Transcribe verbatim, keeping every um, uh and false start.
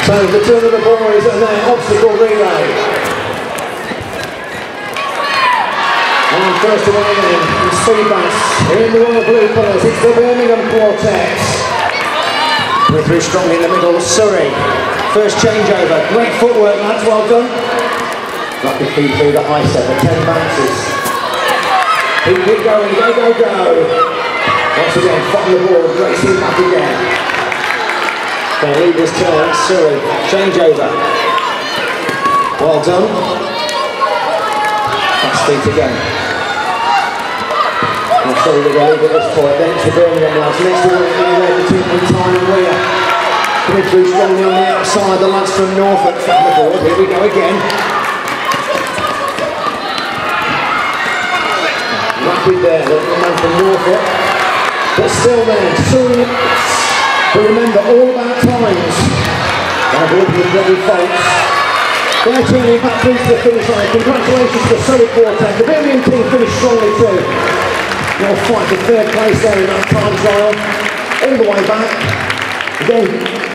So the turn of the boys and their obstacle relay. And first away then, in Speedbus, in the royal blue colours, it's the Birmingham Quartet. We're through strongly in the middle, Surrey. First changeover, great footwork, lads, well done. Lucky feed through the high set, the ten bounces. Keep it going, go, go, go. Once again, from the board, racing back again. Their leaders turn, Surrey, changeover. Well done. Fast feet again. I'll show you the lead at this point. Then it's the Birmingham lads. Next to it, in red between Tyne and Weir. Coming through strongly on the outside, the lads from Norfolk from the board. Here we go again. Rapid there, the man from Norfolk. But still there, Surrey. But remember, all about times. They're working with ready folks. They're turning back through to the finish line. Congratulations to the Surrey Quartet. The Birmingham team finished strongly too. They'll fight for third place there in that time trial. All the way back. Again.